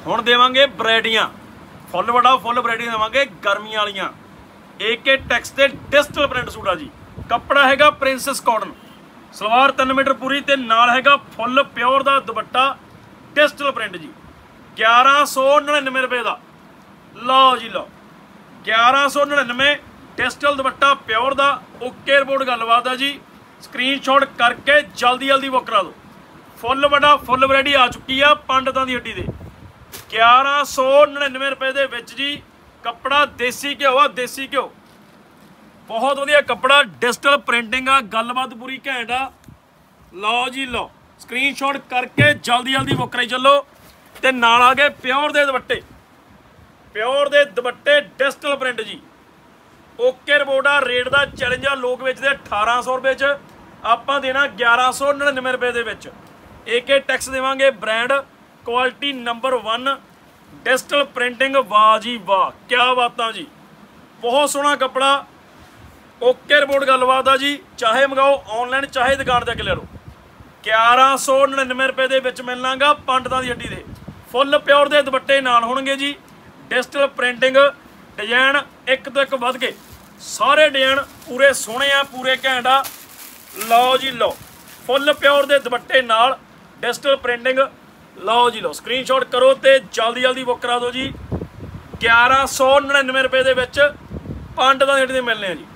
ਹੁਣ ਦੇਵਾਂਗੇ ਵੈਰਾਈਟੀਆਂ फुल बड़ा फुल वैरायटी देवांगे गर्मियां वालियां AK टैक्स ते डिजिटल प्रिंट सूट आ जी। कपड़ा हैगा प्रिंसेस कॉटन, सलवार 3 मीटर पूरी ते नाल हैगा फुल प्योर दा दुपट्टा डिजिटल प्रिंट जी। 1199 रुपए दा। लो जी लो 1199 डिजिटल दुपट्टा प्योर दा। ओके रिपोर्ट गलबात है जी। स्क्रीनशॉट करके जल्दी जल्दी बुक करा दो। फुल बड़ा फुल वैरायटी आ चुकी है पंडितां दी हड्डी दे 1199 रुपए दे विच जी। कपड़ा देसी घ्यो आ, देसी घ्यो बहुत वधिया कपड़ा डिजिटल प्रिंटिंग आ, गलबात पूरी घैंट आ। लो जी लो स्क्रीनशॉट करके जल्दी जल्दी बुक कराई चलो। ते नाल आ गए प्योर दे दुपट्टे, प्योर दे दुपट्टे डिजिटल प्रिंट जी। ओके रिपोर्ट आ। रेट का चैलेंज आ, लोग बेचते 1800 रुपए च, आपां देना 1199 रुपए दे विच। AK टैक्स देवांगे brand quality number 1 digital printing. वाह जी वाह क्या बात जी, बहुत सोहना कपड़ा। ओके रिपोर्ट गलबात आ जी। चाहे मंगाओ ऑनलाइन चाहे दुकान तक ले लो। 1199 रुपए दे विच मिलणागा पंडितां दी हड्डी दे फुल प्योर दे दुपट्टे नाल होणगे जी। डिजिटल प्रिंटिंग डिजाइन एक तो एक वध के सारे डिजाइन पूरे सोहणे आ, पूरे घैंट आ। लो जी लो फुल प्योर दे दुपट्टे नाल डिजिटल प्रिंटिंग। लो जी लो स्क्रीनशॉट करो तो जल्दी जल्दी बुक करा दो जी। 1199 रुपए दे विच पंडितां दी हड्डी दे मिलने जी।